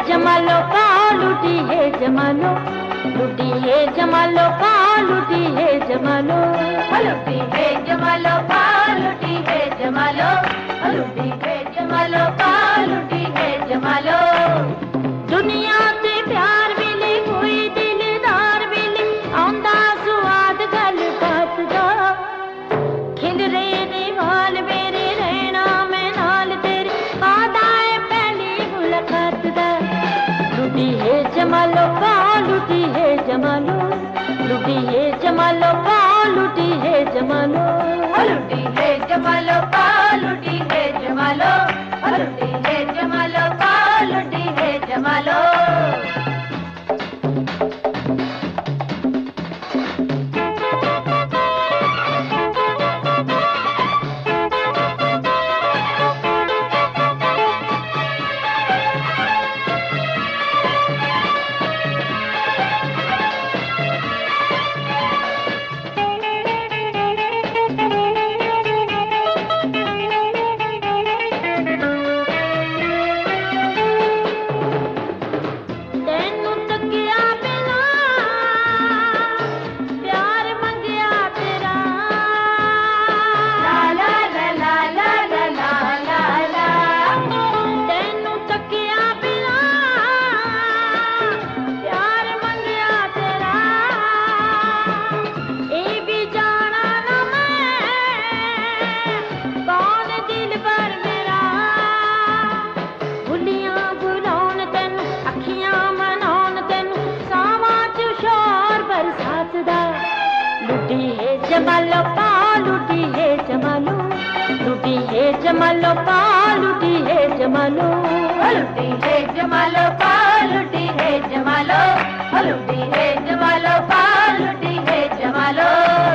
जमालो का लुटी है जमालो, लुटी है जमालो का लुटी है जमालो, लुटी है जमालो का लुटी है जमालो, लुटी है जमालो का लुटी है जमालो। दुनिया से प्यार मिले कोई दिलदार मिले आंदा स्वाद गल बात दा, खिल रहे ने वाल मेरे रहना मैं नाल तेरे वादाए पहली मुलाकात दा। लुटी है जमालो का लुटी है जमालो, लुटी है जमालो का लुटी है जमालो, लुटी है जमालो का लुटी है जमालो, लुटी है जमालो का लुटी है जमालो। लुटी है जमालो का लुटी है जमालो, लुटी है जमालो का लुटी है जमालो, लुटी है जमालो का लुटी है जमालो, लुटी है जमालो का लुटी है जमालो।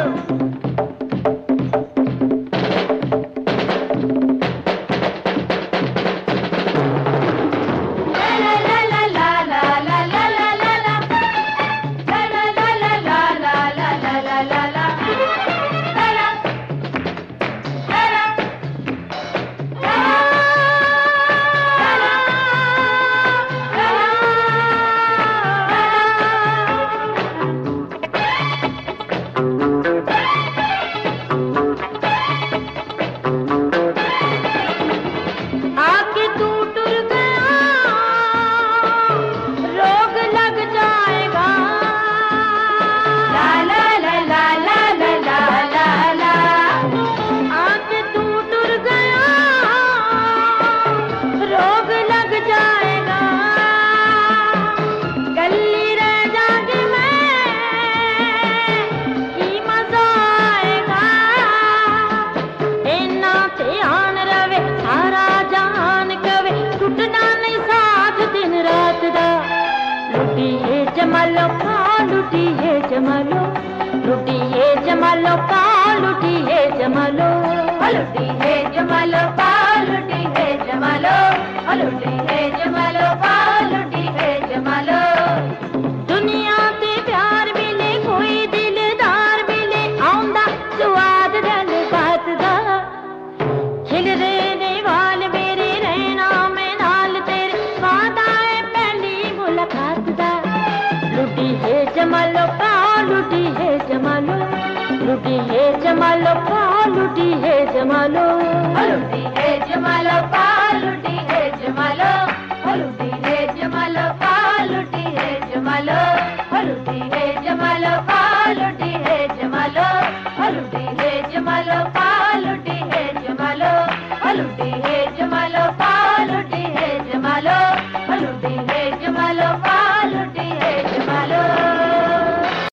जमालो का लुटी है जमालो, लुटी है जमालो का लुटी है जमालो, लुटी है जमालो का लुटी है जमालो, लुटी है जमालो का लुटी है जमालो। दुनिया से प्यार मिले कोई दिलदार मिले आंदा स्वाद गल बात दा, खिल रहने वाल मेरे रहना मैं नाल तेरे वादाए पहली मुलाकात दा। लुटी है जमालो का लुटी है जमालो, लुटी है जमालो का लुटी है जमालो,